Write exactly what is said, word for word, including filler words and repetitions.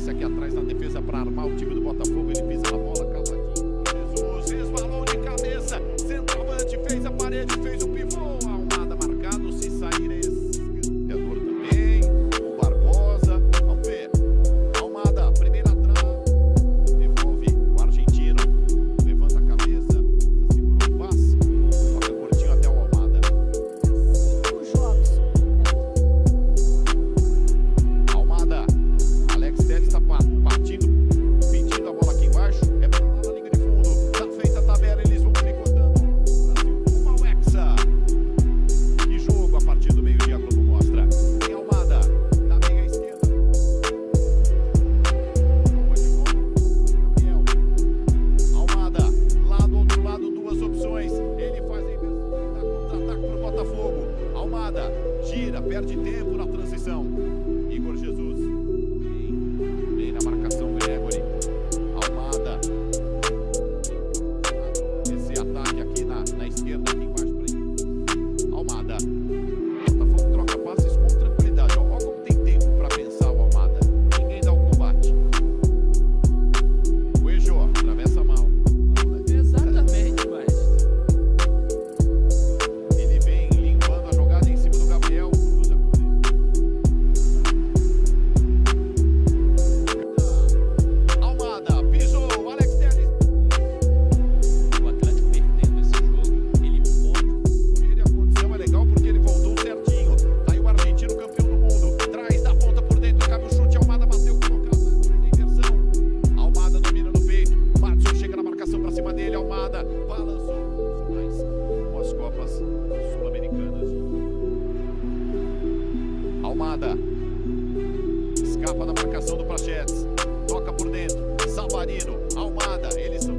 aparece aqui atrás na defesa para armar o time do Botafogo. Ele pisa na bola, cavadinho. Jesus, resbalou de cabeça. Centroavante, fez a parede, fez o pivô. Almada marcado, se sair esse escanteador também. O Barbosa, vamos ver. Almada, primeira trave. Devolve o argentino. Levanta a cabeça. Segura o passe. Toca curtinho até o Almada. Os jogos. Almada. Alex Telles está partindo, pedindo a bola aqui embaixo. É para lá na linha de fundo. Tá feita a tabela, eles vão tricotando. Brasil rumo ao Hexa. Que jogo a partir do meio-dia, a Globo mostra. Tem Almada, na meia esquerda. Boa de volta, Gabriel. Almada, lá do outro lado, duas opções. Ele faz a inversão, dá contra-ataque para o Botafogo. Almada, gira, perde tempo na transição. Igor Jesus. Vem na marcação, Gregory. Almada. Esse ataque aqui na, na esquerda, aqui embaixo para ele. Almada. Botafogo troca passes com tranquilidade. Olha como tem tempo para pensar o Almada. Ninguém dá o combate. O Ejo atravessa mal. Exatamente, mas Ele vem limpando a jogada em cima do Gabriel. Cruza com ele. Almada, pisou, Alex Telles. o Atlético perdendo esse jogo, ele pode. Ele, a condição é legal porque ele voltou certinho. Tá aí o argentino campeão do mundo. Traz da ponta por dentro, cabe o chute. Almada bateu, colocado na inversão. Almada domina no peito. Madison chega na marcação pra cima dele. Almada balançou. Mais com as Copas Sul-Americanas. Almada escapa da marcação do Prachetes. Toca por dentro. Savarino, Almada, eles são